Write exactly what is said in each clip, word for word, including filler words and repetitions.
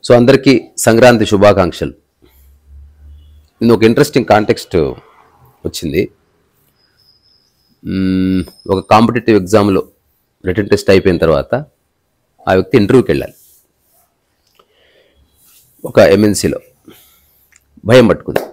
So అందరికీ సంక్రాంతి శుభాకాంక్షలు. ఇది ఒక ఇంట్రెస్టింగ్ కాంటెక్స్ట్ వచ్చింది. ఒక కాంపిటేటివ్ ఎగ్జామ్లో రిటన్ టెస్ట్ అయిపోయిన తర్వాత ఆ వ్యక్తి ఇంటర్వ్యూకి వెళ్ళాలి. ఒక ఎంఎన్సీలో భయం పట్టుకుంది.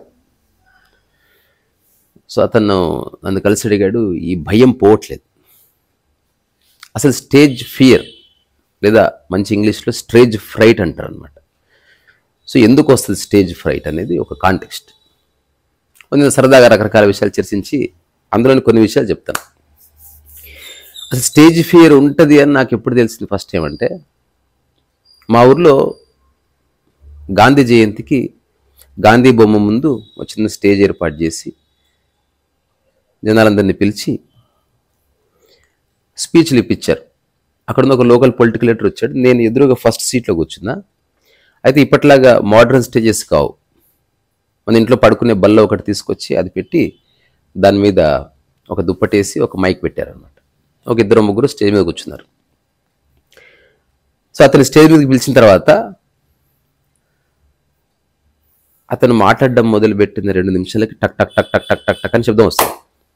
సో అతను నన్ను కలిసి అడిగాడు, ఈ భయం పోవట్లేదు, అసలు స్టేజ్ ఫియర్ లేదా మంచి ఇంగ్లీష్లో స్టేజ్ ఫ్రైట్ అంటారు అనమాట. సో ఎందుకు వస్తుంది స్టేజ్ ఫ్రైట్ అనేది ఒక కాంటెక్స్ట్. కొంచెం సరదాగా రకరకాల విషయాలు చర్చించి అందులోని కొన్ని విషయాలు చెప్తాను. అసలు స్టేజ్ ఫియర్ ఉంటుంది అని నాకు ఎప్పుడు తెలిసింది ఫస్ట్ ఏమంటే, మా ఊర్లో గాంధీ జయంతికి గాంధీ బొమ్మ ముందు ఒక చిన్న స్టేజ్ ఏర్పాటు చేసి జనాలందరినీ పిలిచి స్పీచ్లు ఇప్పించారు. అక్కడ ఉన్న ఒక లోకల్ పొలిటికల్ లీడర్ వచ్చాడు. నేను ఎదురుగా ఫస్ట్ సీట్లో కూర్చున్నా. అయితే ఇప్పట్లాగా మోడర్న్ స్టేజెస్ కావు. మన ఇంట్లో పడుకునే బల్ల ఒకటి తీసుకొచ్చి అది పెట్టి దాని మీద ఒక దుప్పటేసి ఒక మైక్ పెట్టారనమాట. ఒక ఇద్దరు ముగ్గురు స్టేజ్ మీద కూర్చున్నారు. సో అతను స్టేజ్ మీదకి పిలిచిన తర్వాత అతను మాట్లాడడం మొదలుపెట్టిన రెండు నిమిషాలకి టక్ టక్ టక్ టక్ టక్ టక్ టక్ అని శబ్దం వస్తుంది.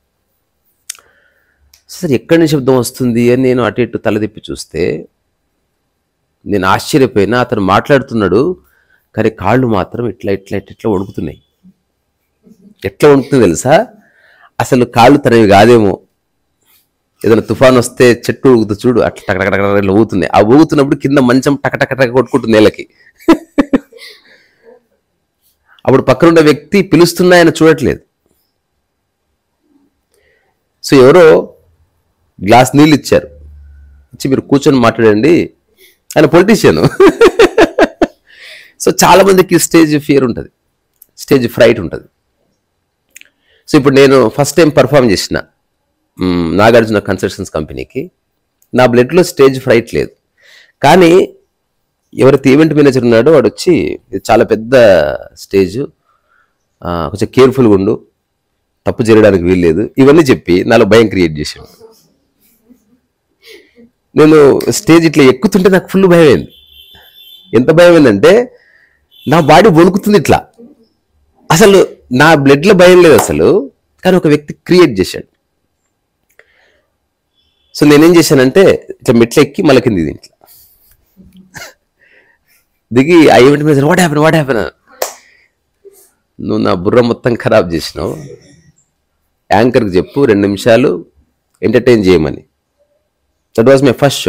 సరే ఎక్కడి నుంచి శబ్దం వస్తుంది అని నేను అటు ఇటు తలదిప్పి చూస్తే నేను ఆశ్చర్యపోయినా. అతను మాట్లాడుతున్నాడు కానీ కాళ్ళు మాత్రం ఇట్లా ఇట్లా ఇట్లా ఇట్లా వణుకుతున్నాయి. ఎట్లా వణుకుతుంది తెలుసా? అసలు కాళ్ళు తనవి కాదేమో, ఏదైనా తుఫాన్ వస్తే చెట్టు ఊగుతూ చూడు అట్లా టక టక టక ఇట్లా ఊగుతున్నాయి. ఆ ఊగుతున్నప్పుడు కింద మంచం టక టక టక కొట్టుకుంటుంది నేలకి. అప్పుడు పక్కనున్న వ్యక్తి పిలుస్తున్నా ఆయన చూడట్లేదు. సో ఎవరో గ్లాస్ నీళ్ళు ఇచ్చారు, ఇచ్చి మీరు కూర్చొని మాట్లాడండి. ఆయన పొలిటీషియన్. సో చాలా మందికి స్టేజ్ ఫియర్ ఉంటుంది, స్టేజ్ ఫ్రైట్ ఉంటుంది. సో ఇప్పుడు నేను ఫస్ట్ టైం పర్ఫామ్ చేసిన నాగార్జున కన్స్ట్రక్షన్స్ కంపెనీకి నా బ్లడ్లో స్టేజ్ ఫ్రైట్ లేదు. కానీ ఎవరైతే ఈవెంట్ మేనేజర్ ఉన్నాడో వాడు వచ్చి ఇది చాలా పెద్ద స్టేజ్, కొంచెం కేర్ఫుల్గా ఉండు, తప్పు జరగడానికి వీల్లేదు, ఇవన్నీ చెప్పి నాలో భయం క్రియేట్ చేశాడు. నేను స్టేజ్ ఇట్లా ఎక్కుతుంటే నాకు ఫుల్ భయం అయింది. ఎంత భయం అయిందంటే నా బాడీ వణుకుతుంది ఇట్లా. అసలు నా బ్లడ్లో భయం లేదు అసలు, కానీ ఒక వ్యక్తి క్రియేట్ చేశాడు. సో నేనేం చేశానంటే ఇట్లా మెట్లు ఎక్కి మళ్ళీ కింది దీంట్లో దిగి ఆ ఈవెంట్ మీద వాట్ హ్యాపెన్ వాట్ హ్యాపెన్ నువ్వు నా బుర్ర మొత్తం ఖరాబ్ చేసినావు, యాంకర్కి చెప్పు రెండు నిమిషాలు ఎంటర్టైన్ చేయమని. That was my first show.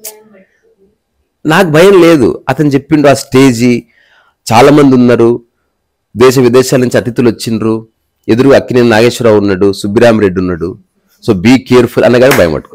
నాకు భయం లేదు. అతను చెప్పిండు ఆ స్టేజీ చాలామంది ఉన్నారు, దేశ విదేశాల నుంచి అతిథులు వచ్చిండ్రు, ఎదురు అక్కినేని నాగేశ్వరరావు ఉన్నాడు, సుబ్బిరామరెడ్డి ఉన్నాడు, సో బీ కేర్ఫుల్ అనగానే భయం పట్టుకో.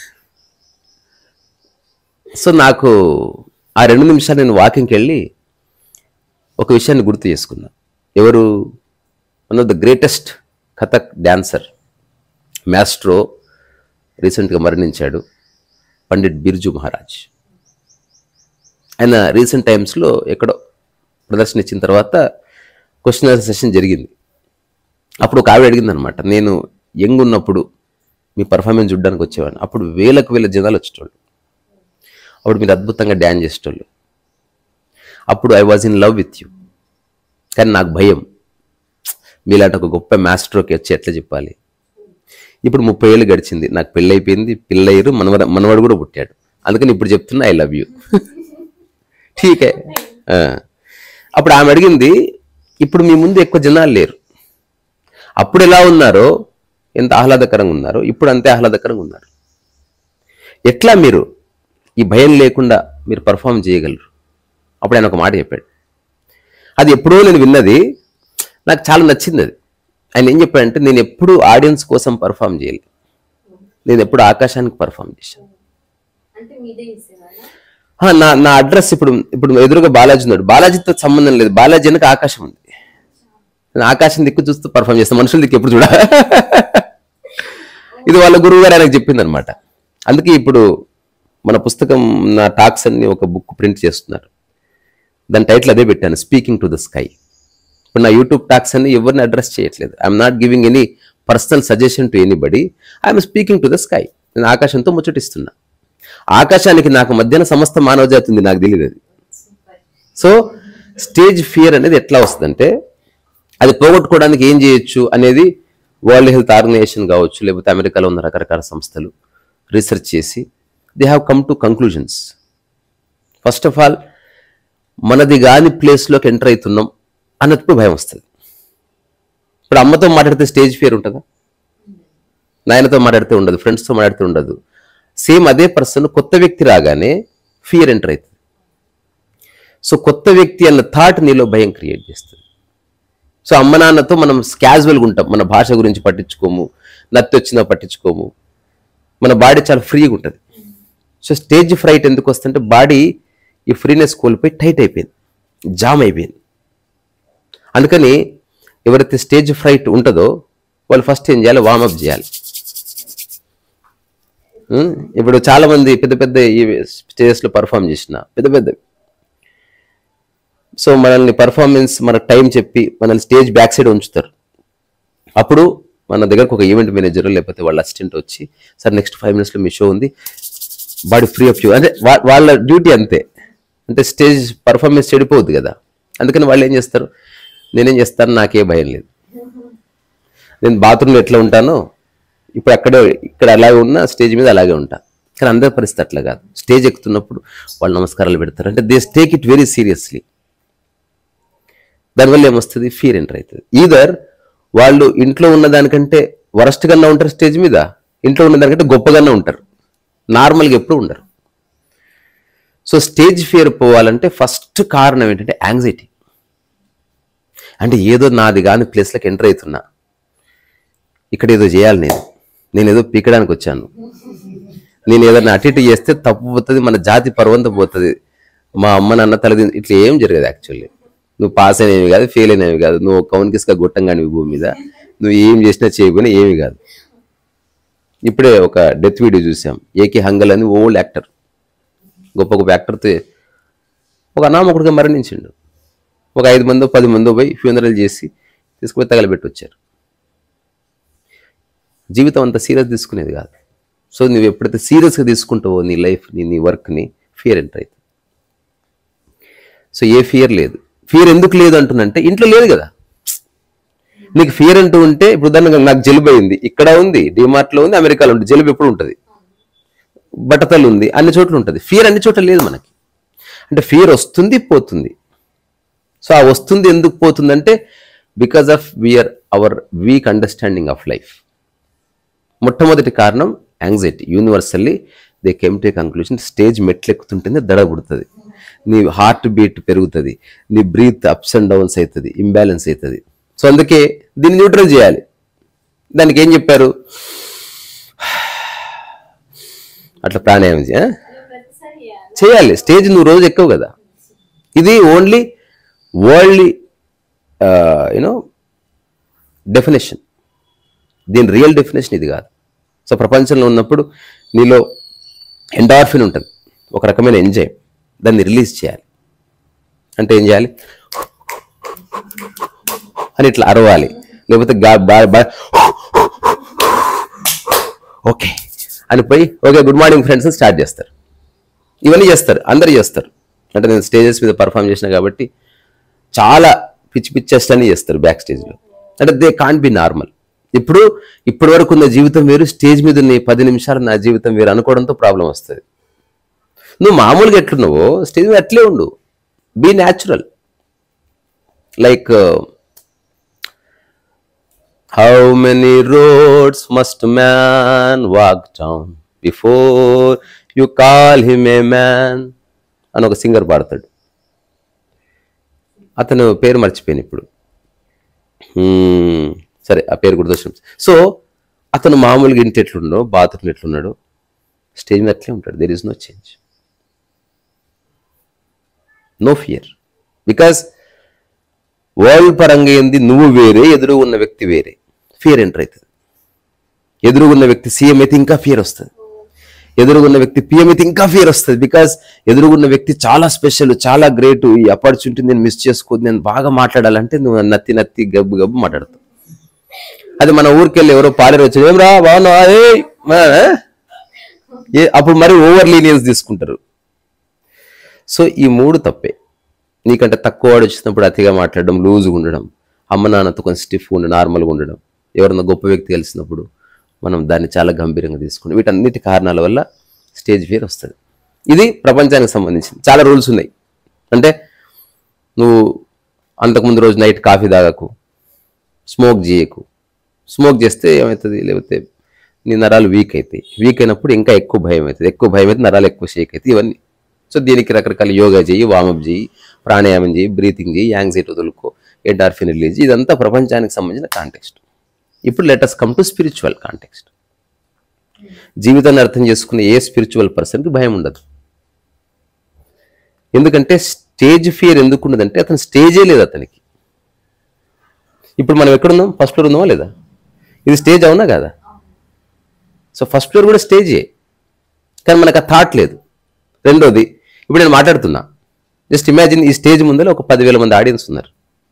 సో నాకు ఆ రెండు నిమిషాలు నేను వాకింగ్కి వెళ్ళి ఒక విషయాన్ని గుర్తు చేసుకున్నా. ఎవరు? One of the greatest Kathak dancer, maestro, రీసెంట్గా మరణించాడు, పండిట్ బిర్జు మహారాజ్. ఆయన రీసెంట్ టైమ్స్లో ఎక్కడో ప్రదర్శన ఇచ్చిన తర్వాత క్వశ్చన్ ఆన్సర్ సెషన్ జరిగింది. అప్పుడు ఒక ఆవిడ అడిగింది అనమాట, నేను యంగ్ ఉన్నప్పుడు మీ పర్ఫార్మెన్స్ చూడడానికి వచ్చేవాడిని, అప్పుడు వేలకు వేల జనాలు వచ్చేటోళ్ళు, అప్పుడు మీరు అద్భుతంగా డ్యాన్స్ చేసేటోళ్ళు, అప్పుడు I was in love with you. కానీ నాకు భయం, మీలాంటి ఒక గొప్ప మాస్టర్కి వచ్చి ఎట్లా చెప్పాలి. ఇప్పుడు ముప్పై ఏళ్ళు గడిచింది, నాకు పెళ్ళి అయిపోయింది, పిల్లయ్యరు, మనవడ మనవాడు కూడా పుట్టాడు, అందుకని ఇప్పుడు చెప్తున్నా ఐ లవ్ యూ. ఠీకే. అప్పుడు ఆమె అడిగింది, ఇప్పుడు మీ ముందు ఎక్కువ జనాలు లేరు, అప్పుడు ఎలా ఉన్నారో, ఎంత ఆహ్లాదకరంగా ఉన్నారో ఇప్పుడు అంతే ఆహ్లాదకరంగా ఉన్నారు, ఎట్లా మీరు ఈ భయం లేకుండా మీరు పర్ఫామ్ చేయగలరు? అప్పుడు ఆయన ఒక మాట చెప్పాడు. అది ఎప్పుడో నేను విన్నది, నాకు చాలా నచ్చింది అది. ఆయన ఏం చెప్పాడంటే, నేను ఎప్పుడు ఆడియన్స్ కోసం పర్ఫామ్ చేయలేదు, నేను ఎప్పుడు ఆకాశానికి పర్ఫామ్ చేశాను. నా నా అడ్రస్ ఇప్పుడు ఇప్పుడు ఎదురుగా బాలాజీ ఉన్నాడు, బాలాజీతో సంబంధం లేదు, బాలాజీ వెనక ఆకాశం ఉంది, నేను ఆకాశం దిక్కు చూస్తూ పర్ఫామ్ చేస్తాను, మనుషుల దిక్కు ఎప్పుడు చూడ. ఇది వాళ్ళ గురువు గారు ఆయనకు చెప్పింది అనమాట. అందుకే ఇప్పుడు మన పుస్తకం, నా టాక్స్ అన్ని ఒక బుక్ ప్రింట్ చేస్తున్నారు, దాని టైటిల్ అదే పెట్టాను, స్పీకింగ్ టు ద స్కై. ఇప్పుడు నా యూట్యూబ్ టాక్స్ అన్ని ఎవరిని అడ్రస్ చేయట్లేదు, I'm not giving any personal suggestion to anybody, I'm speaking to the sky. నేను ఆకాశంతో ముచ్చటిస్తున్నా. ఆకాశానికి నాకు మధ్యన సమస్త మానవ జాతి ఉంది, నాకు తెలియదు అది. సో స్టేజ్ ఫియర్ అనేది ఎట్లా వస్తుందంటే, అది పోగొట్టుకోవడానికి ఏం చేయొచ్చు అనేది వరల్డ్ హెల్త్ ఆర్గనైజేషన్ కావచ్చు, లేకపోతే అమెరికాలో ఉన్న రకరకాల సంస్థలు రీసెర్చ్ చేసి they have come to conclusions. First of all, మనది కాని ప్లేస్లోకి ఎంటర్ అవుతున్నాం అన్నప్పుడు భయం వస్తుంది. ఇప్పుడు అమ్మతో మాట్లాడితే స్టేజ్ ఫియర్ ఉంటుందా? నాయనతో మాట్లాడితే ఉండదు, ఫ్రెండ్స్తో మాట్లాడితే ఉండదు. సేమ్ అదే పర్సన్ కొత్త వ్యక్తి రాగానే ఫియర్ ఎంటర్ అవుతుంది. సో కొత్త వ్యక్తి అన్న థాట్ నీలో భయం క్రియేట్ చేస్తుంది. సో అమ్మ నాన్నతో మనం క్యాజువల్గా ఉంటాం, మన భాష గురించి పట్టించుకోము, నత్తి వచ్చినా పట్టించుకోము, మన బాడీ చాలా ఫ్రీగా ఉంటుంది. సో స్టేజ్ ఫ్రైట్ ఎందుకు వస్తుందంటే బాడీ ఈ ఫ్రీనెస్ కోల్పోయి టైట్ అయిపోయింది, జామ్ అయిపోయింది. అందుకని ఎవరైతే స్టేజ్ ఫ్రైట్ ఉంటుందో వాళ్ళు ఫస్ట్ ఏం చేయాలి, వార్మప్ చేయాలి. ఇప్పుడు చాలామంది పెద్ద పెద్ద ఈ స్టేజెస్లో పర్ఫామ్ చేసిన పెద్ద పెద్ద సో మనల్ని పర్ఫార్మెన్స్ మనకు టైం చెప్పి మనల్ని స్టేజ్ బ్యాక్ సైడ్ ఉంచుతారు. అప్పుడు మన దగ్గరకు ఒక ఈవెంట్ మేనేజర్ లేకపోతే వాళ్ళ అసిస్టెంట్ వచ్చి, సార్ నెక్స్ట్ ఫైవ్ మినిట్స్లో మీ షో ఉంది, బాడీ ఫ్రీ ఆఫ్ యూ అంటే వాళ్ళ డ్యూటీ అంతే. అంటే స్టేజ్ పర్ఫార్మెన్స్ చెడిపోవద్దు కదా. అందుకని వాళ్ళు ఏం చేస్తారు, నేనేం చేస్తాను, నాకే భయం లేదు, నేను బాత్రూంలో ఎట్లా ఉంటానో ఇప్పుడు అక్కడే ఇక్కడ అలాగే ఉన్నా, స్టేజ్ మీద అలాగే ఉంటా. కానీ అందరి పరిస్థితి అట్లా కాదు. స్టేజ్ ఎక్కుతున్నప్పుడు వాళ్ళు నమస్కారాలు పెడతారు, అంటే they take it very seriously. దానివల్ల ఏమొస్తుంది, ఫియర్ ఎంటర్ అవుతుంది. ఈదర్ వాళ్ళు ఇంట్లో ఉన్న దానికంటే వరస్ట్ కన్నా ఉంటారు స్టేజ్ మీద, ఇంట్లో ఉన్న దానికంటే గొప్పగానే ఉంటారు, నార్మల్గా ఎప్పుడు ఉండరు. సో స్టేజ్ ఫియర్ పోవాలంటే ఫస్ట్ కారణం ఏంటంటే యాంగ్జైటీ. అంటే ఏదో నాది కాని ప్లేస్లోకి ఎంటర్ అవుతున్నా, ఇక్కడ ఏదో చేయాలి, నేను నేను ఏదో పీకడానికి వచ్చాను, నేను ఏదైనా అటు ఇటు చేస్తే తప్పు పోతుంది, మన జాతి పర్వంతం పోతుంది, మా అమ్మ నాన్న తలది ఇట్లా ఏం జరగదు. యాక్చువల్లీ నువ్వు పాస్ అయినవి కాదు, ఫెయిల్ అయినవి కాదు, నువ్వు కౌన్కిస్గా గొట్టంగానివి భూమి మీద, నువ్వు ఏం చేసినా చేయకపోయినా ఏమి కాదు. ఇప్పుడే ఒక డెత్ వీడియో చూసాం, ఏకే హంగల్ అని ఓల్డ్ యాక్టర్, గొప్ప గొప్ప యాక్టర్తో ఒక అనామకుడిగా మరణించిండు. ఒక ఐదు మందో పది మందో పోయి ఫ్యూనరల్ చేసి తీసుకుపోయి తగలబెట్టి వచ్చారు. జీవితం అంత సీరియస్ తీసుకునేది కాదు. సో నువ్వు ఎప్పుడైతే సీరియస్గా తీసుకుంటావో నీ లైఫ్ని, నీ వర్క్ని, ఫియర్ ఎంటర్ అవుతుంది. సో ఏ ఫియర్ లేదు. ఫియర్ ఎందుకు లేదు అంటున్నంటే ఇంట్లో లేదు కదా. నీకు ఫియర్ అంటూ ఉంటే, ఇప్పుడు దాన్ని నాకు జలుబు అయింది, ఇక్కడ ఉంది, డిమార్ట్లో ఉంది, అమెరికాలో ఉంది, జలుబు ఎప్పుడు ఉంటుంది, బట్టతలు ఉంది, అన్ని చోట్ల ఉంటుంది. ఫియర్ అన్ని చోట్ల లేదు మనకి. అంటే ఫియర్ వస్తుంది, పోతుంది. సో ఆ వస్తుంది ఎందుకు పోతుందంటే because of we're our weak understanding of life. మొట్టమొదటి కారణం anxiety. Universally they came to a conclusion, stage మెట్లు ఎక్కుతుంటేనే దడ పుడుతుంది, నీ హార్ట్ బీట్ పెరుగుతుంది, నీ బ్రీత్ అప్స్ అండ్ డౌన్స్ అవుతుంది, ఇంబ్యాలెన్స్ అవుతుంది. సో అందుకే దీన్ని న్యూట్రల్ చేయాలి. దానికి ఏం చెప్పారు, అట్లా ప్రాణాయామం చేయాలి. స్టేజ్ నువ్వు రోజు ఎక్కువ కదా. ఇది ఓన్లీ వరల్డ్లీ యూనో డెఫినేషన్, దీని రియల్ డెఫినేషన్ ఇది కాదు. సో ప్రపంచంలో ఉన్నప్పుడు నీలో ఎండార్ఫిన్ ఉంటుంది, ఒక రకమైన ఎంజాయ్, దాన్ని రిలీజ్ చేయాలి. అంటే ఏం చేయాలి అని ఇట్లా అరవాలి, లేకపోతే ఓకే అని పోయి ఓకే గుడ్ మార్నింగ్ ఫ్రెండ్స్ అని స్టార్ట్ చేస్తారు. ఇవన్నీ చేస్తారు, అందరు చేస్తారు. అంటే నేను స్టేజెస్ మీద పర్ఫామ్ చేసిన కాబట్టి చాలా పిచ్చి పిచ్చెస్ట్ అని చేస్తారు బ్యాక్ స్టేజ్లో. అంటే దే కాంట్ బి నార్మల్. ఇప్పుడు ఇప్పటి వరకు ఉన్న జీవితం వేరు, స్టేజ్ మీద ఉన్న పది నిమిషాలు నా జీవితం వేరు అనుకోవడంతో ప్రాబ్లం వస్తుంది. నువ్వు మామూలుగా ఎట్లున్నావో స్టేజ్ మీద అట్లే ఉండు, be natural. Like how many roads must man walk down before you call him a man అని ఒక సింగర్ పాడతాడు. అతను పేరు మర్చిపోయాను ఇప్పుడు, సరే ఆ పేరు గుర్తొచ్చింది. సో అతను మామూలుగా ఇంటి ఎట్లున్నాడో, బాత్రూమ్ ఎట్లున్నాడో, స్టేజ్ మీద అట్లే ఉంటాడు. There is no change, no fear. Because world పరంగా ఏంది, నువ్వు వేరే, ఎదురు ఉన్న వ్యక్తి వేరే, ఫియర్ ఎంటర్ అవుతుంది. ఎదురుగున్న వ్యక్తి సీఎం అయితే ఇంకా ఫియర్ వస్తుంది, ఎదురుగున్న వ్యక్తి పిఎం అయితే ఇంకా ఫియర్ వస్తుంది. బికాస్ ఎదురుగున్న వ్యక్తి చాలా స్పెషల్, చాలా గ్రేట్, ఈ ఆపర్చునిటీ నేను మిస్ చేసుకోదు, నేను బాగా మాట్లాడాలంటే నువ్వు నత్తి నత్తి గబ్బు గబ్బు మాట్లాడతావు. అది మన ఊరికెళ్ళి ఎవరో పాలేరు వచ్చాడు, ఏం రా బాగున్నా ఏ, అప్పుడు మరి ఓవర్ లీనియన్స్ తీసుకుంటారు. సో ఈ మూడు తప్పే. నీకంటే తక్కువ వాడు వచ్చినప్పుడు అతిగా మాట్లాడడం, లూజ్గా ఉండడం, అమ్మ నాన్నతో కొంచెం స్టిఫ్గా ఉండి నార్మల్గా ఉండడం, ఎవరన్నా గొప్ప వ్యక్తి కలిసినప్పుడు మనం దాన్ని చాలా గంభీరంగా తీసుకుంటాం. వీటన్నిటి కారణాల వల్ల స్టేజ్ ఫియర్ వస్తుంది. ఇది ప్రపంచానికి సంబంధించింది. చాలా రూల్స్ ఉన్నాయి. అంటే నువ్వు అంతకుముందు రోజు నైట్ కాఫీ తాగకు, స్మోక్ చేయకు. స్మోక్ చేస్తే ఏమవుతుంది, లేకపోతే నీ నరాలు వీక్ అవుతాయి. వీక్ అయినప్పుడు ఇంకా ఎక్కువ భయం అవుతుంది. ఎక్కువ భయం అయితే నరాలు ఎక్కువ షేక్ అవుతాయి. ఇవన్నీ. సో దీనికి రకరకాల యోగా చేయి, వామప్ చేయి, ప్రాణాయామం చేయి, బ్రీతింగ్ చేయి, యాంగ్జైటీ వదులుకో, ఎండార్ఫిన్ రిలీజ్. ఇదంతా ప్రపంచానికి సంబంధించిన కాంటెక్స్ట్. ఇప్పుడు let us come to spiritual context. జీవితాన్ని అర్థం చేసుకునే ఏ స్పిరిచువల్ పర్సన్కి భయం ఉండదు. ఎందుకంటే స్టేజ్ ఫియర్ ఎందుకు ఉండదంటే అతను స్టేజే లేదు అతనికి. ఇప్పుడు మనం ఎక్కడున్నాం? ఫస్ట్ ఫ్లోర్ ఉన్నామా లేదా? ఇది స్టేజ్ అవునా కదా? సో ఫస్ట్ ఫ్లోర్ కూడా స్టేజే, కానీ మనకు ఆ థాట్ లేదు. రెండోది, ఇప్పుడు నేను మాట్లాడుతున్నా, జస్ట్ ఇమాజిన్ ఈ స్టేజ్ ముందర ఒక పదివేల మంది ఆడియన్స్ ఉన్నారు.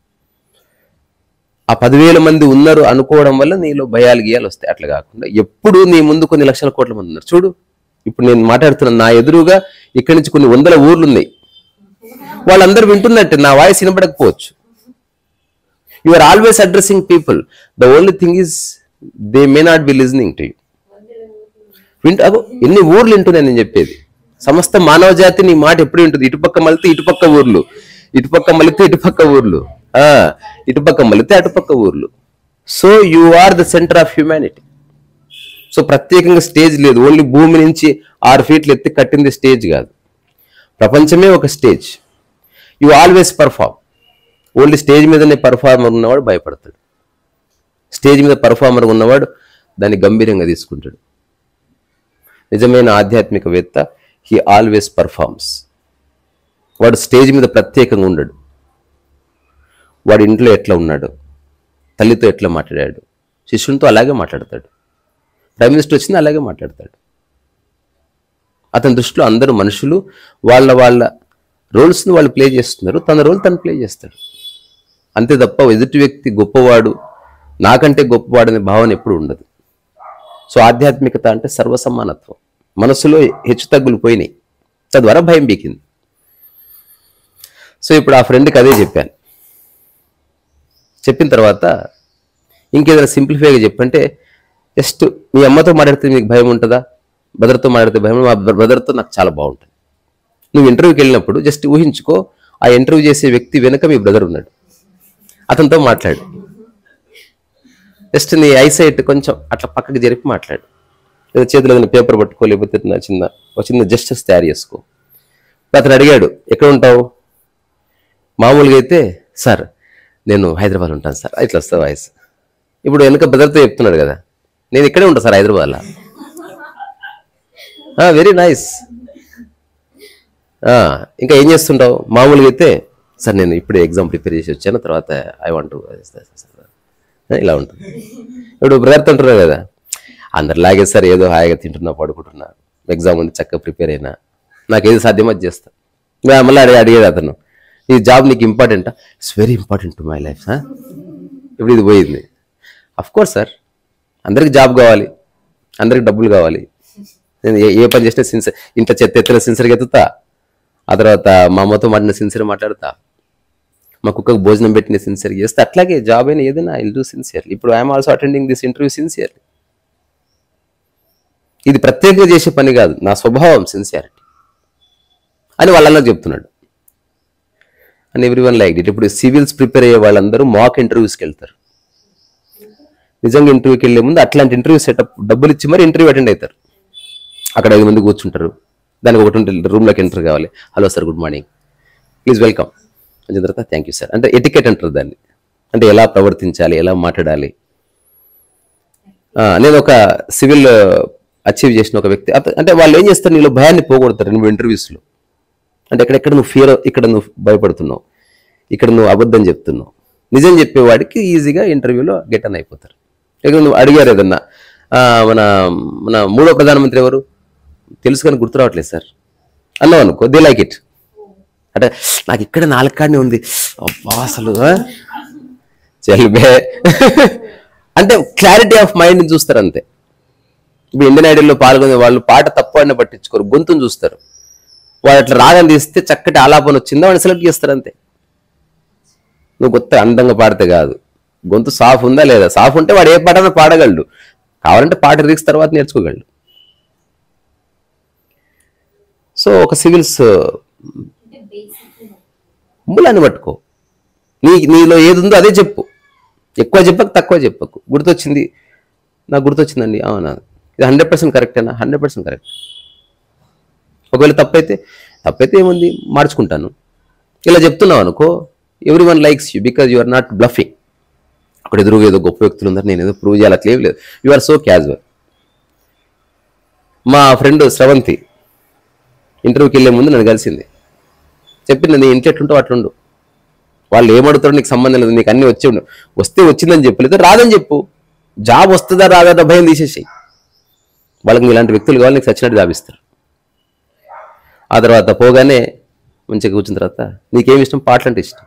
ఆ పదివేల మంది ఉన్నారు అనుకోవడం వల్ల నీలో భయాలు గీయాలు వస్తాయి. అట్లా కాకుండా ఎప్పుడు నీ ముందు కొన్ని లక్షల కోట్ల మంది ఉన్నారు. చూడు, ఇప్పుడు నేను మాట్లాడుతున్నా, నా ఎదురుగా ఇక్కడి నుంచి కొన్ని వందల ఊర్లు ఉన్నాయి. వాళ్ళందరూ వింటున్నట్టే, నా వాయిస్ వినపడకపోవచ్చు. You are always addressing people. The only thing is they may not be listening to you. వింటు అగో ఎన్ని ఊర్లు వింటున్నాయి నేను చెప్పేది. సమస్త మానవ జాతి నీ మాట ఎప్పుడు వింటుంది. ఇటుపక్క మలితే ఇటుపక్క ఊర్లు, ఇటుపక్క మలితే ఇటుపక్క ఊర్లు, ఇటుపక్క మలితే అటుపక్క ఊర్లు. So you are the centre of humanity. So ప్రత్యేకంగా స్టేజ్ లేదు. ఓన్లీ భూమి నుంచి ఆరు ఫీట్లు ఎత్తి కట్టింది స్టేజ్ కాదు. ప్రపంచమే ఒక stage. You always perform. Only stage మీదనే పర్ఫార్మర్ ఉన్నవాడు భయపడతాడు. స్టేజ్ మీద పర్ఫార్మర్ ఉన్నవాడు దాన్ని గంభీరంగా తీసుకుంటాడు. నిజమైన ఆధ్యాత్మికవేత్త హీ ఆల్వేస్ పర్ఫార్మ్స్. వాడు స్టేజ్ మీద ప్రత్యేకంగా ఉండడు. వాడు ఇంట్లో ఎట్లా ఉన్నాడు, తల్లితో ఎట్లా మాట్లాడాడు, శిష్యునితో అలాగే మాట్లాడతాడు. ప్రైమ్ మినిస్టర్ వచ్చినా అలాగే మాట్లాడతాడు. అతని దృష్టిలో అందరూ మనుషులు, వాళ్ళ వాళ్ళ రోల్స్ని వాళ్ళు ప్లే చేస్తున్నారు. తన రోల్ తను ప్లే చేస్తాడు. అంతే తప్ప ఎదుటి వ్యక్తి గొప్పవాడు, నాకంటే గొప్పవాడు అనే భావన ఎప్పుడు ఉండదు. సో ఆధ్యాత్మికత అంటే సర్వసమానత్వం. మనసులో హెచ్చు తగ్గులు పోయినాయి, తద్వారా భయం బీకింది. సో ఇప్పుడు ఆ ఫ్రెండ్కి అదే చెప్పాను. చెప్పిన తర్వాత ఇంకేదైనా సింప్లిఫైగా చెప్పంటే, జస్ట్ మీ అమ్మతో మాట్లాడితే మీకు భయం ఉంటుందా, బ్రదర్తో మాట్లాడితే భయం? మా బ్రదర్తో నాకు చాలా బాగుంటుంది. నువ్వు ఇంటర్వ్యూకి వెళ్ళినప్పుడు జస్ట్ ఊహించుకో, ఆ ఇంటర్వ్యూ చేసే వ్యక్తి వెనుక మీ బ్రదర్ ఉన్నాడు, అతనితో మాట్లాడు. జస్ట్ నీ ఐసైట్ కొంచెం అట్లా పక్కకి జరిపి మాట్లాడు. లేదా చేతిలో పేపర్ పట్టుకో, లేకపోతే నా చిన్న ఒక చిన్న జస్టిస్ తయారు చేసుకో. అతను అడిగాడు, ఎక్కడ ఉంటావు? మామూలుగా అయితే, సార్ నేను హైదరాబాద్ ఉంటాను సార్, ఇట్లా వస్తా వాయిస్. ఇప్పుడు వెనుక బ్రదర్తో చెప్తున్నాడు కదా, నేను ఇక్కడే ఉంటాను సార్ హైదరాబాద్లో. Very nice. ఇంకా ఏం చేస్తుంటావు? మామూలుగా అయితే, సార్ నేను ఇప్పుడే ఎగ్జామ్ ప్రిపేర్ చేసి వచ్చాను, తర్వాత ఐ వాంట్ ఇలా ఉంటుంది. ఇప్పుడు బ్రదర్తో అంటున్నావు కదా, అందరిలాగే సార్ ఏదో హాయిగా తింటున్నా, పడుకుంటున్నా, ఎగ్జామ్ ఉంది చక్కగా ప్రిపేర్ అయినా, నాకు ఏది సాధ్యమో అది చేస్తా. మళ్ళీ అడిగి అడిగేది అతను, ఈ జాబ్ నీకు ఇంపార్టెంటా? It's very important to my life. ఇప్పుడు ఇది పోయింది. అఫ్ కోర్స్ సార్, అందరికి జాబ్ కావాలి, అందరికి డబ్బులు కావాలి. నేను ఏ ఏ పని చేసినా సిన్సియర్, ఇంత చెత్త ఎత్తున సిన్సియర్గా ఎత్తుతా, ఆ తర్వాత మా అమ్మతో మాట్లాడిన సిన్సియర్ మాట్లాడతా, మా కుక్కకు భోజనం పెట్టిన సిన్సియర్గా చేస్తే, అట్లాగే జాబ్ అయినా ఏదైనా ఐ విల్ డూ సిన్సియర్లీ. ఇప్పుడు I'm also attending this interview sincerely. ఇది ప్రత్యేకంగా చేసే పని కాదు, నా స్వభావం సిన్సియారిటీ అని వాళ్ళన్నా చెప్తున్నాడు. And every one like it. ఇప్పుడు సివిల్స్ ప్రిపేర్ అయ్యే వాళ్ళందరూ మాక్ ఇంటర్వ్యూస్కి వెళ్తారు. నిజంగా ఇంటర్వ్యూకి వెళ్ళే ముందు అట్లాంటి ఇంటర్వ్యూ సెటప్ డబ్బులు ఇచ్చి మరి ఇంటర్వ్యూ అటెండ్ అవుతారు. అక్కడ ఐదు మంది కూర్చుంటారు, దానికి ఒకటి ఉంటుంది, రూమ్లోకి ఎంటర్ కావాలి. Hello sir, good morning, please welcome అని తర్వాత థ్యాంక్ యూ సార్ అంటే ఎటికెట్ అంటారు దాన్ని. అంటే ఎలా ప్రవర్తించాలి, ఎలా మాట్లాడాలి. నేను ఒక సివిల్ అచీవ్ చేసిన ఒక వ్యక్తి, అంటే వాళ్ళు ఏం చేస్తారు, నీలో భయాన్ని పోగొడతారు నువ్వు ఇంటర్వ్యూస్లో. అంటే ఎక్కడెక్కడ నువ్వు ఫియర్, ఇక్కడ నువ్వు భయపడుతున్నావు, ఇక్కడ నువ్వు అబద్ధం చెప్తున్నావు. నిజం చెప్పేవాడికి ఈజీగా ఇంటర్వ్యూలో గెట్ అన్ అయిపోతారు. ఇక్కడ నువ్వు అడిగారు ఏదన్నా, మన మన మూడో ప్రధానమంత్రి ఎవరు తెలుసు కానీ గుర్తు రావట్లేదు సార్ అన్నావు అనుకో, దే లైక్ ఇట్. అంటే నాకు ఇక్కడ నాలుగు కాడనే ఉంది, అబ్బా అసలు చెల్బే అంటే క్లారిటీ ఆఫ్ మైండ్ని చూస్తారు అంతే. ఇప్పుడు ఇండియన్ ఐడల్లో పాల్గొనే వాళ్ళు పాట తప్పు అని పట్టించుకోరు, గొంతుని చూస్తారు. వాడు అట్లా రాగం తీస్తే చక్కటి ఆలాపన వచ్చిందో వాడిని సెలెక్ట్ చేస్తారు అంతే. నువ్వు కొత్త అందంగా పాడితే కాదు, గొంతు సాఫ్ ఉందా లేదా. సాఫ్ ఉంటే వాడు ఏ పాటైనా పాడగలడు, కావాలంటే పాట రిక్స్ తర్వాత నేర్చుకోగలడు. సో ఒక సివిల్స్ మూలాన్ని పట్టుకో, నీ నీలో ఏది ఉందో అదే చెప్పు, ఎక్కువ చెప్పకు తక్కువ చెప్పకు. గుర్తొచ్చింది, నాకు గుర్తొచ్చిందండి, అవునా ఇది హండ్రెడ్ పర్సెంట్ కరెక్టేనా, హండ్రెడ్ పర్సెంట్ కరెక్ట్. ఒకవేళ తప్పైతే తప్పైతే ఏముంది, మార్చుకుంటాను. ఇలా చెప్తున్నావు అనుకో, every one likes you because you are not bluffing. అక్కడ ఎదురుగా ఏదో గొప్ప వ్యక్తులు ఉన్నారు, నేను ఏదో ప్రూవ్ చేయాలి, అట్లేం లేదు. You are so casual. మా ఫ్రెండ్ స్రవంతి ఇంటర్వ్యూకి వెళ్ళే ముందు నన్ను కలిసింది, చెప్పింది నీ ఇంట్లో ఎట్లుంటావు అట్లుండు, వాళ్ళు ఏమడుతారో నీకు సంబంధం లేదు, నీకు అన్నీ వచ్చి ఉండు, వస్తే వచ్చిందని చెప్పలేదు, రాదని చెప్పు. జాబ్ వస్తుందా రాదా భయం తీసేసాయి. వాళ్ళకి ఇలాంటి వ్యక్తులు కావాలి, నీకు చచ్చినట్టు జాబ్ ఇస్తారు. ఆ తర్వాత పోగానే మంచిగా కూర్చున్న తర్వాత నీకేమి ఇష్టం, పాటలు అంటే ఇష్టం,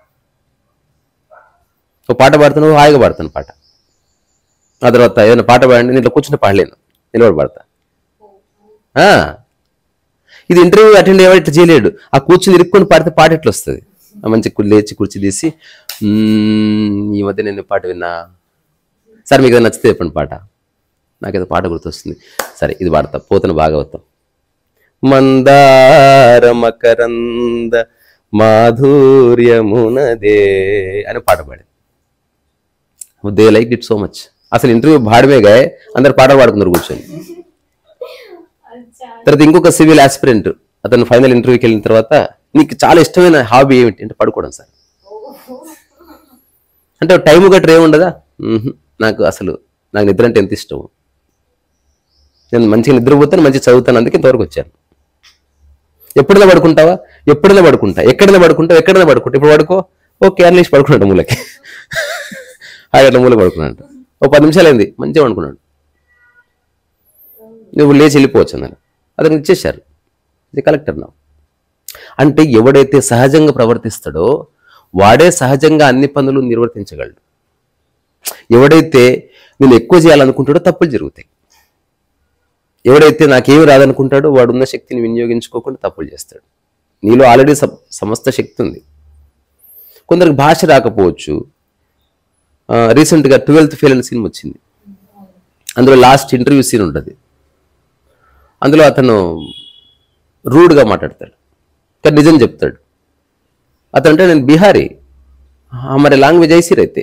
ఒక పాట పాడుతున్నావు, హాయిగా పాడుతాను పాట. ఆ తర్వాత ఏదైనా పాట పాడండి, నేను ఇట్లా కూర్చుంటే పాడలేను, నిలబడి పాడతా. ఇది ఇంటర్వ్యూ అటెండ్ అయ్యేవాడు ఇట్లా చేయలేడు, ఆ కూర్చుని ఇరుక్కొని పాడితే పాట ఎట్లా వస్తుంది. మంచిగా లేచి కూర్చి తీసి ఈ మధ్య నేను పాట విన్నా సార్, మీకు ఏదైనా నచ్చితే చెప్పండి పాట, నాకేదో పాట గుర్తొస్తుంది, సరే ఇది పాడతా, పోతన భాగవతం. మందార మకరంద మాధుర్యమునదే అని పాట పాడింది. They like it so much. అసలు ఇంటర్వ్యూ భాడమే గాయ, అందరు పాటలు పాడుకున్నారు కూర్చొని. తర్వాత ఇంకొక సివిల్ ఆస్పిరెంట్, అతను ఫైనల్ ఇంటర్వ్యూకి వెళ్ళిన తర్వాత నీకు చాలా ఇష్టమైన హాబీ ఏమిటి అంటే పడుకోవడం సార్. అంటే టైం గట్రా ఏముండదా, నాకు అసలు నాకు నిద్ర అంటే ఎంత ఇష్టం, నేను మంచిగా నిద్రపోతాను, మంచిగా చదువుతాను, అందుకే ఇంతవరకు వచ్చాను. ఎప్పుడైనా పడుకుంటావా, ఎప్పుడైనా పడుకుంటా, ఎక్కడైనా పడుకుంటావు, ఎక్కడైనా పడుకుంటా. ఇప్పుడు పడుకో, ఓకే అన్లేసి పడుకున్నాడు మూలకి, అట్లా మూలకి పడుకున్నాడు, ఓ పది నిమిషాలు అయింది మంచిగా పడుకున్నాడు. నువ్వు లేచి వెళ్ళిపోవచ్చు అన్నాను, అతనికి ఇచ్చేశారు, ఇది కలెక్టర్ నా. అంటే ఎవడైతే సహజంగా ప్రవర్తిస్తాడో వాడే సహజంగా అన్ని పనులు నిర్వర్తించగలడు. ఎవడైతే నేను ఎక్కువ చేయాలనుకుంటాడో తప్పులు జరుగుతాయి. ఎవడైతే నాకేమి రాదనుకుంటాడో వాడు ఉన్న శక్తిని వినియోగించుకోకుండా తప్పులు చేస్తాడు. నీలో ఆల్రెడీ సమస్త శక్తి ఉంది. కొందరికి భాష రాకపోవచ్చు. రీసెంట్గా ట్వెల్త్ ఫెయిల్ అనే సినిమా వచ్చింది, అందులో లాస్ట్ ఇంటర్వ్యూ సీన్ ఉంటుంది. అందులో అతను రూడ్గా మాట్లాడతాడు, కానీ నిజం చెప్తాడు. అతను అంటే నేను బిహారీ, మరి లాంగ్వేజ్ ఐసీర్ అయితే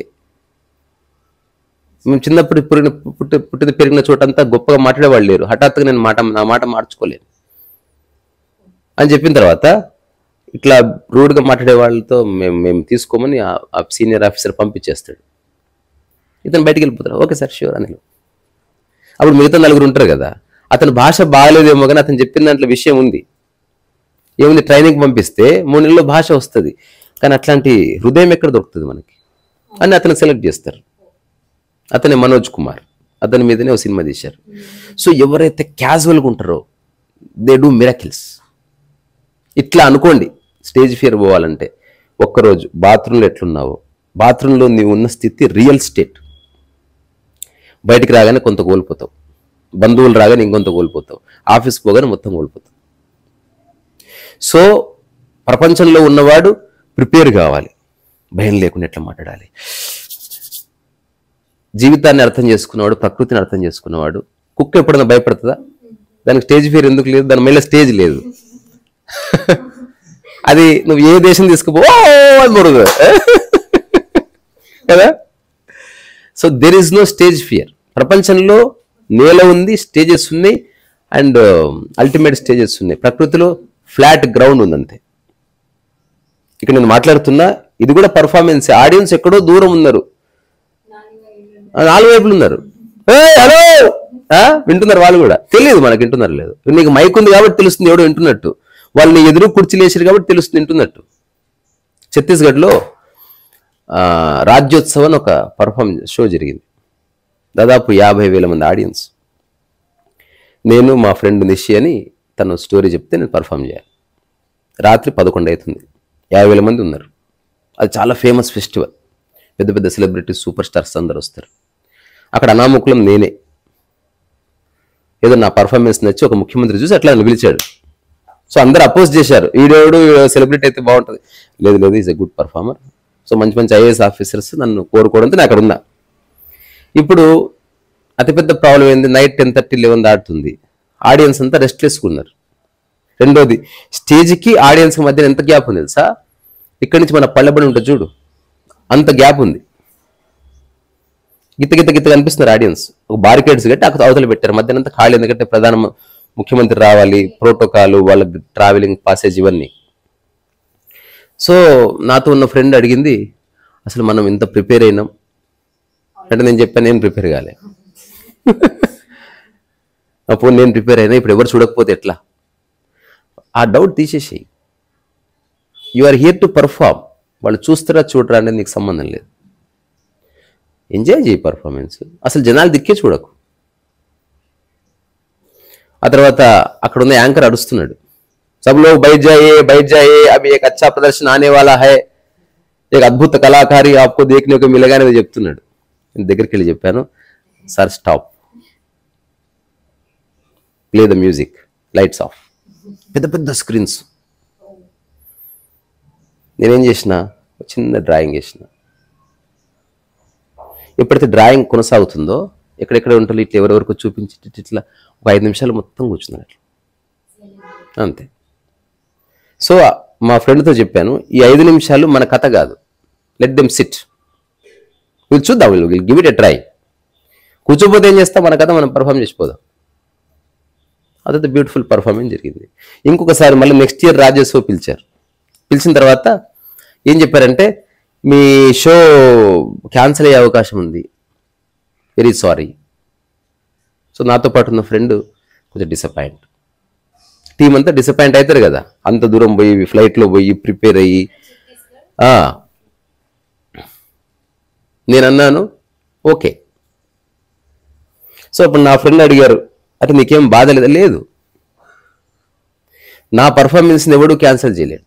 మేము చిన్నప్పుడు పుట్టిన పుట్టి పుట్టిన పెరిగిన చోటంతా గొప్పగా మాట్లాడేవాళ్ళు లేరు, హఠాత్తుగా నేను మాట నా మాట మార్చుకోలేను అని చెప్పిన తర్వాత ఇట్లా రూడ్గా మాట్లాడే వాళ్ళతో మేము మేము తీసుకోమని ఆ సీనియర్ ఆఫీసర్ పంపించేస్తాడు. ఇతను బయటికి వెళ్ళిపోతాడు, ఓకే సార్ ష్యూర్ అని. అప్పుడు మిగతా నలుగురు ఉంటారు కదా, అతని భాష బాగాలేదేమో కానీ అతను చెప్పిన దాంట్లో విషయం ఉంది. ఏముంది, ట్రైనింగ్ పంపిస్తే మూడు నెలల్లో భాష వస్తుంది, కానీ అట్లాంటి హృదయం ఎక్కడ దొరుకుతుంది మనకి అని అతను సెలెక్ట్ చేస్తారు. అతనే మనోజ్ కుమార్, అతని మీదనే ఒక సినిమా తీశారు. సో ఎవరైతే క్యాజువల్గా ఉంటారో దే డూ మిరాకిల్స్. ఇట్లా అనుకోండి, స్టేజ్ ఫియర్ పోవాలంటే ఒక్కరోజు బాత్రూంలో ఎట్లున్నావో, బాత్రూంలో నీవు ఉన్న స్థితి రియల్ స్టేట్. బయటికి రాగానే కొంత కోల్పోతావు, బంధువులు రాగానే ఇంకొంత కోల్పోతావు, ఆఫీస్కి పోగానే మొత్తం కోల్పోతావు. సో ప్రపంచంలో ఉన్నవాడు ప్రిపేర్ కావాలి, భయం లేకుండా ఎట్లా మాట్లాడాలి. జీవితాన్ని అర్థం చేసుకున్నవాడు, ప్రకృతిని అర్థం చేసుకున్నవాడు. కుక్క ఎప్పుడైనా భయపడుతుందా? దానికి స్టేజ్ ఫియర్ ఎందుకు లేదు? దాని మళ్ళీ స్టేజ్ లేదు. అది నువ్వు ఏ దేశం తీసుకుపో అని మొరుగు కదా. So there is no stage fear. ప్రపంచంలో నేల ఉంది, స్టేజెస్ ఉన్నాయి, అండ్ అల్టిమేట్ స్టేజెస్ ఉన్నాయి. ప్రకృతిలో ఫ్లాట్ గ్రౌండ్ ఉందంతే. ఇక్కడ నేను మాట్లాడుతున్నా, ఇది కూడా పర్ఫార్మెన్స్. ఆడియన్స్ ఎక్కడో దూరం ఉన్నారు, నాలుగు వైపులు ఉన్నారు, హలో వింటున్నారు. వాళ్ళు కూడా తెలియదు మనకి వింటున్నారు లేదు. నీకు మైక్ ఉంది కాబట్టి తెలుస్తుంది ఎవడో వింటున్నట్టు. వాళ్ళు నీ ఎదురు కుర్చీలు వేసారు కాబట్టి తెలుస్తుంది వింటున్నట్టు. ఛత్తీస్గఢ్లో రాజ్యోత్సవ్ అని ఒక పర్ఫార్మెన్స్ షో జరిగింది. దాదాపు యాభై వేల మంది ఆడియన్స్. నేను మా ఫ్రెండ్ నిషి అని తను స్టోరీ చెప్తే నేను పర్ఫామ్ చేయాలి. రాత్రి పదకొండు అవుతుంది, యాభై వేల మంది ఉన్నారు. అది చాలా ఫేమస్ ఫెస్టివల్, పెద్ద పెద్ద సెలబ్రిటీస్, సూపర్ స్టార్స్ అందరు వస్తారు. అక్కడ అనామకులం నేనే. ఏదో నా పర్ఫార్మెన్స్ నచ్చి ఒక ముఖ్యమంత్రి చూసి అట్లా నన్ను పిలిచాడు. సో అందరు అపోజ్ చేశారు, ఈడేవుడు సెలబ్రిటీ అయితే బాగుంటుంది. లేదు లేదు, is a good performer, so మంచి మంచి ఐఏఎస్ ఆఫీసర్స్ నన్ను కోరుకోవడంతో నేను అక్కడ ఉన్నా. ఇప్పుడు అతిపెద్ద ప్రాబ్లం ఏంది, నైట్ టెన్ థర్టీ లెవెన్ దాటుతుంది, ఆడియన్స్ అంతా రెస్ట్లెస్గా ఉన్నారు. రెండోది, స్టేజ్కి ఆడియన్స్కి మధ్యన ఎంత గ్యాప్ ఉంది తెలుసా, ఇక్కడి నుంచి మన పళ్ళబడి ఉంటుంది చూడు, అంత గ్యాప్ ఉంది. గిత్త గిత్త గిత్త కనిపిస్తున్నారు ఆడియన్స్. ఒక బారికేడ్స్ కట్టి అక్కడ అవతల పెట్టారు, మధ్యన అంతా ఖాళీ. ఎందుకంటే ప్రధాన ముఖ్యమంత్రి రావాలి, ప్రోటోకాల్, వాళ్ళ ట్రావెలింగ్ పాసేజ్ ఇవన్నీ. సో నాతో ఉన్న ఫ్రెండ్ అడిగింది, అసలు మనం ఇంత ప్రిపేర్ అయినాం అంటే నేను చెప్పాను నేను ప్రిపేర్ కాలే. అప్పుడు నేను ప్రిపేర్ అయినా, ఇప్పుడు ఎవరు చూడకపోతే ఎట్లా? ఆ డౌట్ తీసేసేయి. You are here to perform. వాళ్ళు చూస్తారా చూడరా అనేది నీకు సంబంధం లేదు. ఎంజాయ్ చేయి పర్ఫార్మెన్స్. అసలు జనాలు దిక్కే చూడకు. ఆ తర్వాత అక్కడ ఉన్న యాంకర్ అడుస్తున్నాడు, सब लोग बैठ जाइए बैठ जाइए अभी एक अच्छा प्रदर्शन आने वाला है, एक అద్భుత కళాకారి आपको देखने को मिलेगा అని చెప్తున్నాడు. నేను దగ్గరికి వెళ్ళి చెప్పాను, sir stop, play the music, lights off. పెద్ద పెద్ద స్క్రీన్స్. నేనేం చేసిన, చిన్న డ్రాయింగ్ చేసిన. ఎప్పుడైతే డ్రాయింగ్ కొనసాగుతుందో ఎక్కడెక్కడ ఉంటుంది ఇట్లా ఎవరెవరికి చూపించి ఇట్లా ఒక ఐదు నిమిషాలు మొత్తం కూర్చున్నాను అట్లా, అంతే. సో మా ఫ్రెండ్తో చెప్పాను, ఈ ఐదు నిమిషాలు మన కథ కాదు, లెట్ దెమ్ సిట్, వీళ్ళు చూద్దాం, వీళ్ళు వీళ్ళు గివ్ ఇట్ ఎ ట్రై. కూర్చోపోతే ఏం చేస్తాం, మన కథ మనం పర్ఫామ్ చేసిపోదాం. అదైతే బ్యూటిఫుల్ పర్ఫార్మెన్స్ జరిగింది. ఇంకొకసారి మళ్ళీ నెక్స్ట్ ఇయర్ రాజ్యోత్సవ పిలిచారు. పిలిచిన తర్వాత ఏం చెప్పారంటే, మీ షో క్యాన్సిల్ అయ్యే అవకాశం ఉంది, వెరీ సారీ. సో నాతో పాటు ఉన్న ఫ్రెండ్ కొంచెం డిసప్పాయింట్. టీం అంతా డిసప్పాయింట్ అవుతారు కదా, అంత దూరం పోయి ఫ్లైట్లో పోయి ప్రిపేర్ అయ్యి. నేను అన్నాను ఓకే. సో అప్పుడు నా ఫ్రెండ్ అడిగారు, అంటే నీకేం బాధ లేదా? లేదు, నా పర్ఫార్మెన్స్ని ఎవడూ క్యాన్సిల్ చేయలేడు.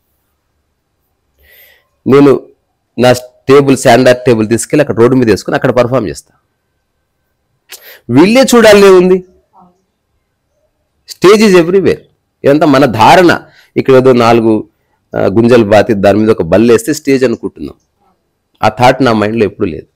నేను నా టేబుల్ స్టాండర్డ్ టేబుల్ తీసుకెళ్ళి అక్కడ రోడ్డు మీద వేసుకుని అక్కడ పర్ఫామ్ చేస్తా. వీళ్ళే చూడాలి ఉంది, స్టేజ్ ఈజ్ ఎవ్రీవేర్. ఇదంతా మన ధారణ. ఇక్కడ ఏదో నాలుగు గుంజలు బాతి దాని మీద ఒక బల్లు వేస్తే స్టేజ్ అనుకుంటున్నాం. ఆ థాట్ నా మైండ్లో ఎప్పుడూ లేదు.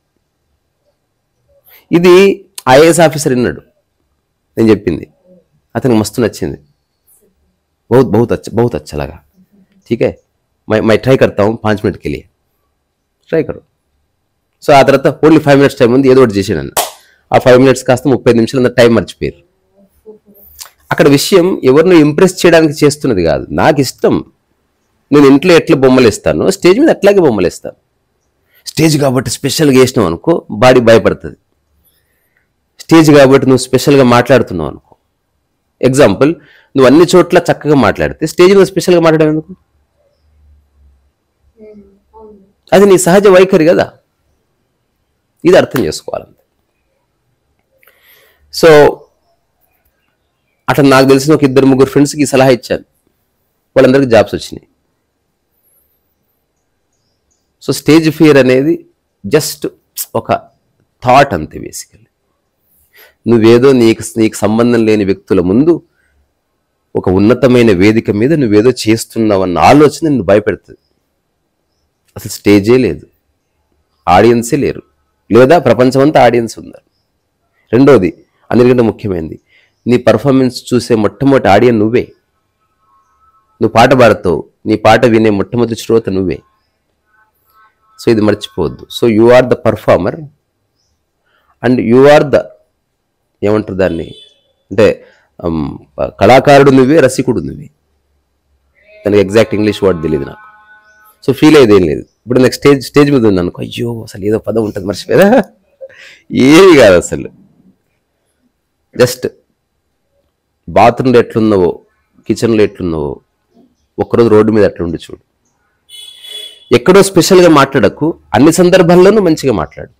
ఇది ఐఏఎస్ ఆఫీసర్ విన్నాడు నేను చెప్పింది, అతనికి మస్తు నచ్చింది. बहुत बहुत अच्छा बहुत अच्छा लगा, ठीक है मैं मैं ट्राई करता हूँ पाँच मिनट के लिए, ట్రై కరు. సో ఆ తర్వాత ఓన్లీ ఫైవ్ మినిట్స్ టైం ఉంది, ఏదో ఒకటి చేసాను. ఆ ఫైవ్ మినిట్స్ కాస్త ముప్పై నిమిషాలు అంత టైం మర్చిపోయారు. అక్కడ విషయం ఎవరిని ఇంప్రెస్ చేయడానికి చేస్తున్నది కాదు, నాకు ఇష్టం. నేను ఇంట్లో ఎట్లా బొమ్మలు ఇస్తాను, స్టేజ్ మీద అట్లాగే బొమ్మలు ఇస్తాను. స్టేజ్ కాబట్టి స్పెషల్గా వేసినావు అనుకో, బాడీ భయపడుతుంది. స్టేజ్ కాబట్టి నువ్వు స్పెషల్గా మాట్లాడుతున్నావు అనుకో, ఎగ్జాంపుల్ నువ్వు అన్ని చోట్ల చక్కగా మాట్లాడితే స్టేజ్ మీద స్పెషల్గా మాట్లాడడం ఎందుకు? అది నీ సహజ వైఖరి కదా, ఇది అర్థం చేసుకోవాలంతే. సో అట్లా నాకు తెలిసిన ఒక ఇద్దరు ముగ్గురు ఫ్రెండ్స్కి సలహా ఇచ్చాను, వాళ్ళందరికీ జాబ్స్ వచ్చినాయి. సో స్టేజ్ ఫియర్ అనేది జస్ట్ ఒక థాట్ అంతే. బేసికల్లీ నువ్వేదో నీకు నీకు సంబంధం లేని వ్యక్తుల ముందు ఒక ఉన్నతమైన వేదిక మీద నువ్వేదో చేస్తున్నావన్న ఆలోచన నిన్ను భయపెడుతుంది. అసలు స్టేజే లేదు, ఆడియన్సే లేరు, లేదా ప్రపంచం అంతా ఆడియన్స్ ఉన్నారు. రెండోది అన్నిటికంటే ముఖ్యమైనది, నీ పర్ఫార్మెన్స్ చూసే మొట్టమొదటి ఆడియన్ నువ్వే. నువ్వు పాట పాడతావు, నీ పాట వినే మొట్టమొదటి శ్రోత నువ్వే. సో ఇది మర్చిపోవద్దు. So you are the performer and you are the ఏమంటారు దాన్ని అంటే కళాకారుడు నువ్వే, రసికుడు నువ్వే. దానికి ఎగ్జాక్ట్ ఇంగ్లీష్ వర్డ్ తెలియదు నాకు. సో ఫీల్ అయ్యేది ఏం లేదు. ఇప్పుడు నాకు స్టేజ్ స్టేజ్ మీద ఉంది అనుకో, అయ్యో అసలు ఏదో పదం ఉంటుంది మర్చిపోయారా, ఏమి కాదు అసలు. జస్ట్ బాత్రూంలో ఎట్లున్నావో, కిచెన్లో ఎట్లున్నావో, ఒక్కరోజు రోడ్డు మీద అట్లా ఉండి చూడు. ఎక్కడో స్పెషల్గా మాట్లాడకు, అన్ని సందర్భాల్లోనూ మంచిగా మాట్లాడు.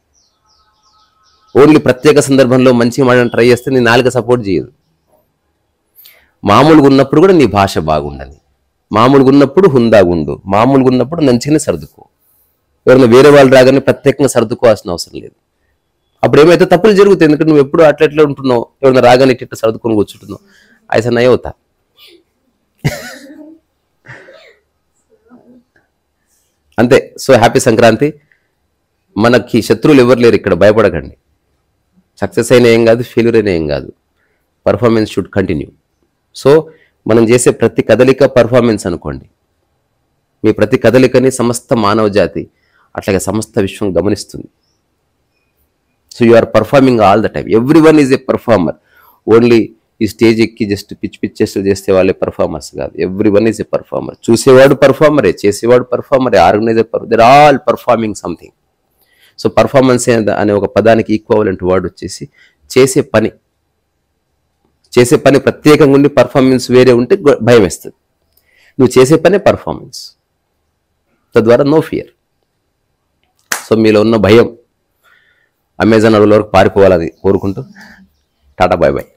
ఓన్లీ ప్రత్యేక సందర్భంలో మంచిగా మాట్లాడని ట్రై చేస్తే నీ నాలుక సపోర్ట్ చేయదు. మామూలుగా ఉన్నప్పుడు కూడా నీ భాష బాగుండాలి, మామూలుగా ఉన్నప్పుడు హుందాగుండు, మామూలుగా ఉన్నప్పుడు మంచిగానే సర్దుకో. ఎవరైనా వేరే వాళ్ళు రాగానే ప్రత్యేకంగా సర్దుకోవాల్సిన అవసరం లేదు. అప్పుడు ఏమైతే తప్పులు జరుగుతాయి, ఎందుకంటే నువ్వు ఎప్పుడు అట్లా ఎట్లా ఉంటున్నావు, ఎవరైనా రాగానే ఇట్లా సర్దుకొని కూర్చుంటున్నావు, ఐసా నయ అవుతా. అంతే. So happy Sankranti. మనకి శత్రువులు ఎవరు లేరు ఇక్కడ, భయపడకండి. సక్సెస్ అయినా ఏం కాదు, ఫెయిల్యూర్ అయినా ఏం కాదు. Performance should continue. సో మనం చేసే ప్రతి కదలిక పర్ఫార్మెన్స్ అనుకోండి. మీ ప్రతి కదలికని సమస్త మానవ జాతి అట్లాగే సమస్త విశ్వం గమనిస్తుంది. So you are performing all the time. Every one is a performer. Only ఈ స్టేజ్ ఎక్కి జస్ట్ పిచ్ పిచ్చెస్ చేస్తే వాళ్ళే పర్ఫార్మర్స్ కాదు. Every one is a performer. చూసేవాడు పర్ఫార్మరే, చేసేవాడు పర్ఫార్మరే, organiser performer, they're all performing something. So performance అనే ఒక పదానికి ఈక్వలెంట్ వర్డ్ వచ్చేసి చేసే పని. చేసే పని ప్రత్యేకంగా ఉండి పర్ఫార్మెన్స్ వేరే ఉంటే భయం వేస్తుంది. నువ్వు చేసే పనే పర్ఫార్మెన్స్, తద్వారా నో ఫియర్. సో మీలో ఉన్న భయం అమెజాన్ అడవుల వరకు పారిపోవాలని కోరుకుంటూ టాటా, బాయ్ బాయ్.